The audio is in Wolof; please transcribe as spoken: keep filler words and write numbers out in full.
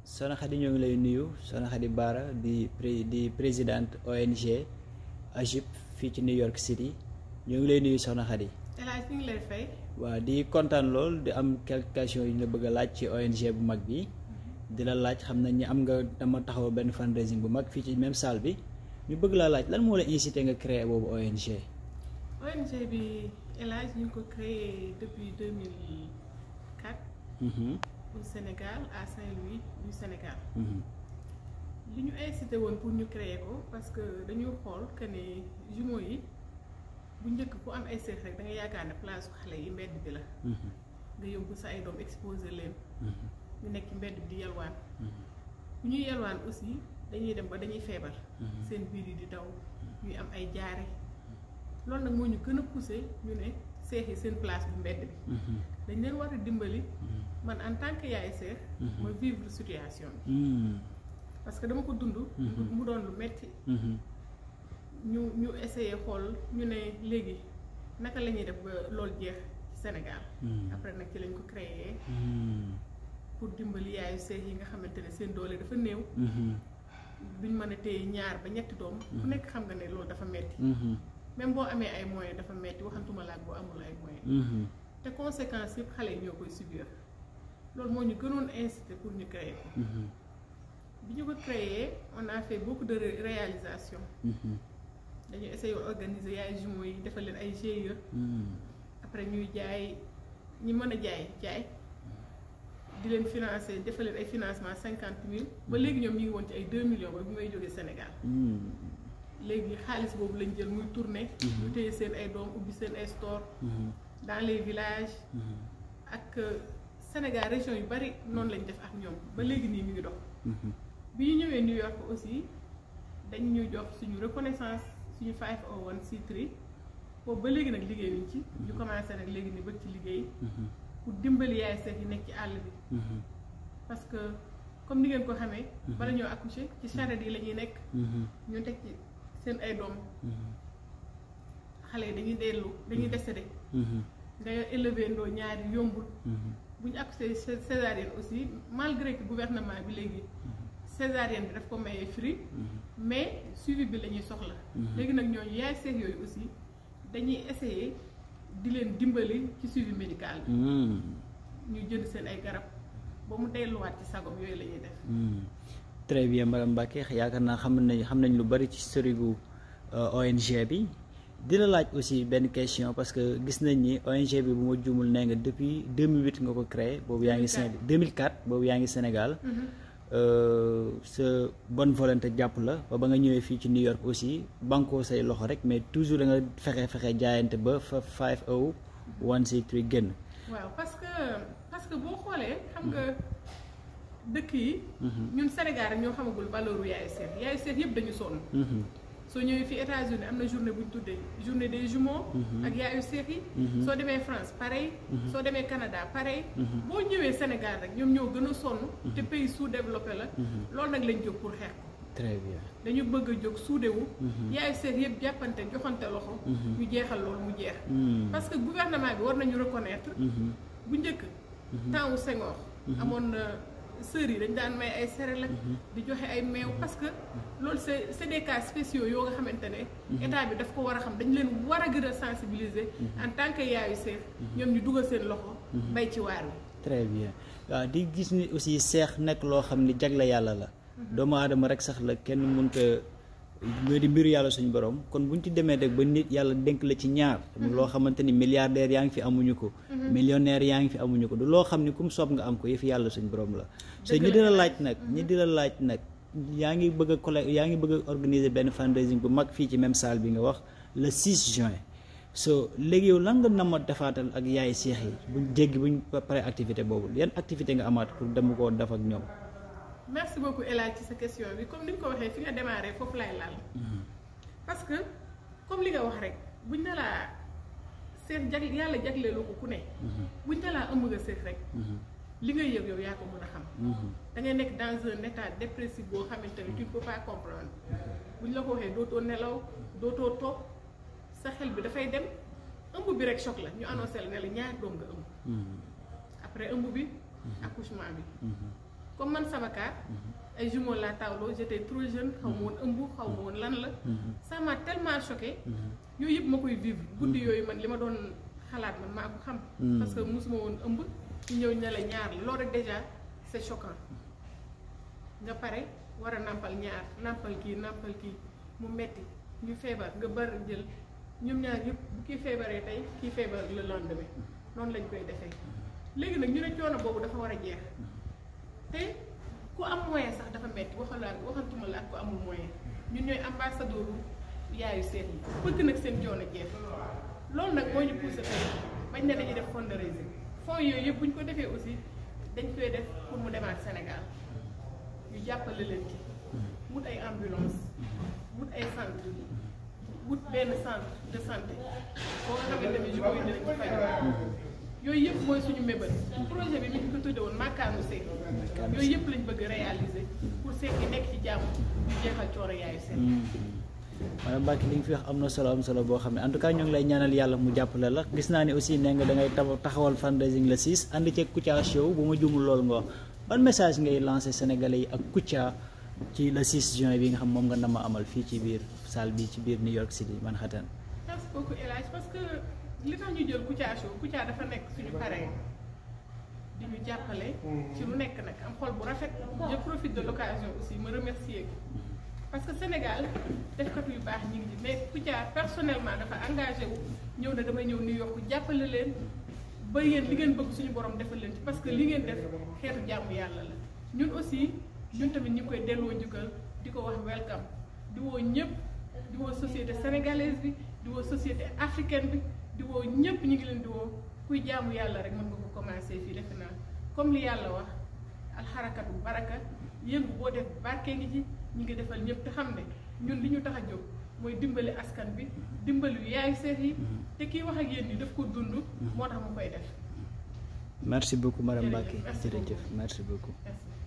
Soxna Khady ñoo ngi lay nuyu Soxna Khady Bara di pré di présidente O N G AGIP fii ci New York City ñoo ngi lay nuyu Soxna Khady. El Hadj ñu ngi lay fay. waaw di kontaan lool di am quelques questions yu ñu la bëgg a laaj ci O N G bu mag bi di la laaj xam nañ ni am nga dama taxaw benn fundraising bu mag fii ci même salle bi ñu bëgg laa laaj lan moo la incité nga créer boobu O N G. O N G bi El Hadj ñu ngi ko créé depuis deux mille quatre. au Sénégal à Saint-Louis du Sénégal. li ñu incité woon pour ñu créer ko parce que dañuy xool que ne jumeaux yi bu njëkk ku am ay seex rek da nga yaakaar ne place xale yi mbedd bi la. nga yóbbu sa ay doom exposé leen. ñu nekk ci mbedd bi di yalwaan. bu ñuy yalwaan aussi dañuy dem ba dañuy feebar. seen biir yi di daw ñuy am ay jaare loolu nag moo ñu gën a poussé ñu ne seex yi seen place bu mbedd bi. dañ leen war a dimbali. man en tant que yaay seex. ma vivre situation bi. parce que dama ko dund. mu doon lu metti ñu ñu essayé xool ñu ne léegi naka la ñuy def ba loolu jeex ci Sénégal. après nag ci lañ ko créé. pour dimbali yaayu seex yi nga xamante ne seen doole dafa néew. duñ mën a téye ñaar ba ñetti doom. ku nekk xam nga ne loolu dafa metti même boo amee ay moyens dafa metti waxantuma la ak boo amul ay moyens. te conséquences yëpp xale yi ñoo koy subir loolu moo ñu gënoon incité pour ñu créer ko. bi ñu ko créer on a fait beaucoup de réalisation. dañu essayé organiser yaay jumeaux yi defal leen ay G I E. après ñuy jaay ñi mën a jaay jaay di leen financer defal leen ay financement cinquante mille ba léegi ñoom ñu ngi woon ci ay deux millions ba bu may jógee Sénégal. léegi xaalis boobu lañ jël muy tourner. ñu téye seen ay doom ubbi seen ay store dans les villages. ak Sénégal région yu bari noonu lañ def ak ñoom ba léegi nii mi ngi dox. bi ñu ñëwee New York aussi dañ ñuy jox suñu reconnaissance suñu five oh one C three boobu ba léegi nag liggéeyuñ ci. ñu commencé nag léegi ni bëgg ci liggéey. pour dimbali yaay seet yi nekk ci àll bi. parce que comme ni ngeen ko xamee. bala ñoo accoucher ci charrette yi la ñuy nekk. ñu teg ci seen ay doom. xale yi dañuy dellu dañuy décédé. nga élevé ndoo ñaari yombul. bu ñu accouché césarienne aussi malgré que gouvernement bi léegi. césarienne bi daf ko mayee free mais suivi bi la ñuy soxla. léegi nag ñooñu yaay seex yooyu aussi dañuy essayer di leen dimbali ci suivi médical bi. ñu jënd seen ay garab ba mu delluwaat ci sagom yooyu la ñuy def. très bien madame Mbacké yaakaar naa xam nañ xam nañ lu bari ci historique gu O N G bi dina laaj aussi benn question parce que gis nañ ni O N G bi bu ma juumul nee nga depuis deux mille huit nga ko créé boobu yaa ngi Sénégal deux mille quatre boobu yaa ngi Sénégal. sa bonne volonté jàpp la ba ba nga ñëwee fii ci New York aussi bankoo say loxo rek mais toujours da nga fexe fexe jaayante ba fa five oh one C three génn. waaw parce que parce que boo xoolee xam nga dëkk yi. ñun Sénégal rek ñoo xamagul valeur u yaayu seet yaayu seet yëpp dañu sonn. soo ñëwee fii États-Unis am na journée bu ñu tuddee journée des jumeaux. ak yaayu seet yi. soo demee France pareil. soo demee Canada pareil. boo ñëwee Sénégal rek ñoom ñoo gën a sonn. te pays sous-développé la. loolu nag lañ jóg pour xeex ko. très bien dañu bëgg a jóg suudewu. yaayu seet yëpp jàppante joxante loxo. ñu jeexal loolu mu jeex. parce que gouvernement bi war nañu reconnaître. bu njëkk. temps wu Senghor. amoon na. sœurs yi dañ daan may ay céréales di joxe ay meew parce que loolu c'est c'est des cas spéciaux yoo nga xamante ne état bi daf ko war a xam dañ leen war a gën a sensibiliser en tant que yaayu seex ñoom ñu dugal seen loxo bay ci waar wi. très bien waaw di gis ni aussi seex nekk loo xam ni jagle yàlla la doomu aadama rek sax la kenn mënut a ñoo di mbiru yàlla suñu borom kon buñ ci demee rek ba nit yàlla dénk la ci ñaar loo xamante ni milliardaire yaa ngi fi amuñu ko millionnaire yaa ngi fi amuñu ko du loo xam ni kum soob nga am ko yëf yàlla suñu borom la so ñi di la laaj nag ñi di la laaj nag yaa ngi bëgg a collègue yaa ngi bëgg a organiser benn fundraising bu mag fii ci même salle bi nga wax le six juin so léegi yow lan nga nama defaatal ak yaay seex yi buñ jéggi buñ pare activité boobu yan activité nga amaat pour dem koo def ak ñoom. merci beaucoup El Hadj ci sa question bi comme ni nga ko waxee fi nga démarré foofu lay laal. parce que comme li nga wax rek buñ ne laa seet jag yàlla jagleelu ko ku ne. buñ ne laa ëmb nga seet rek. li ngay yëg yow yaa ko mën a xam. da ngay nekk dans un état dépressif boo xamante ne tu ne peux pas comprendre buñ la ko waxee dootoo nelaw dootoo toog sa xel bi dafay dem ëmb bi rek choc la ñu annoncé la ne la ñaar doom nga ëmb. après ëmb bi. accouchement bi. comme man sama cas ay jumeaux laa tawloo j'étais trop jeune xaw ma woon ëmb xaw ma woon lan la ça m'a tellement choqué yooyu yëpp ma koy vivre guddi yooyu man li ma doon xalaat man maa ko xam parce que mosuma woon ëmb ñu ñëw ne la ñaar la loolu rek déjà c'est choquant nga pare war a nàmpal ñaar nàmpal kii nàmpal kii mu metti ñu feebar nga bari jël ñoom ñaar yëpp bu kii feebaree tey kii feebar le lendemain noonu lañ koy defee léegi nag ñu ne coono boobu dafa war a jeex te ku am moyen sax dafa metti waxalaan waxantuma la ak ku amul moyen ñun ñooy ambassadeur yaayu seen yi bëgg nag seen coono jeex loolu nag moo ñu poussé tey bañ ne dañuy def fundraising fonds yooyu yëpp bu ñu ko defee aussi dañ koy def pour mu demaat Sénégal ñu jàppale leen ci wut ay ambulance wut ay centre wut benn centre de santé boo nga xamante ne jumeaux yi dinañ ci faj yooyu yëpp mooy suñu mébal projet bi mi ngi ko tudde woon makkaanu seek yooyu yëpp lañ bëgg réaliser pour seek yi nekk ci jàmm ñu jeexal coono yaayu seen madame Mbacke li nga fi wax am na solo am solo boo xam ne en tout cas ñoo ngi lay ñaanal yàlla mu jàppale la gis naa ne aussi nee nga da ngay taxawal fundraising le six ànd ceeg Kouthia Show bu ma juumul loolu nga wax ban message ngay lancé sénégalais yi ak Kouthia ci le six juin bi nga xam moom nga nama amal fii ci biir salle bi ci biir New York City Manhattan. merci beaucoup El Hadj parce que li tax ñu jël Kouthia Show Kouthia dafa nekk suñu parrain di ñu jàppale ci lu nekk nag am xol bu rafet je profite de l'occasion aussi ma remercier ko parce que Sénégal defkat yu baax ñu ngi ci mais Kouthia personnellement dafa engagé wu ñëw na damay ñëw New York jàppale leen ba yéen li ngeen bëgg suñu borom defal leen ci parce que li ngeen def xeetu jàmm yàlla la ñun aussi ñun tamit ñu ngi koy delloo njukkal di ko wax welcome di woo ñëpp di woo société sénégalaise bi di woo société africaine bi di woo ñëpp ñu ngi leen di woo kuy jaamu yàlla rek mën nga ko commencé fii defe naa comme li yàlla wax alxarakatu baraka yëngu boo def barkee ngi ci ñu ngi defal ñëpp te xam ne ñun li ñu tax a jóg mooy dimbali askan bi dimbali yaayu seet yi te kii wax ak yéen ni daf ko dund moo tax mu koy def. merci beaucoup madame Mbacke jërëjëf merci beaucoup. Merci.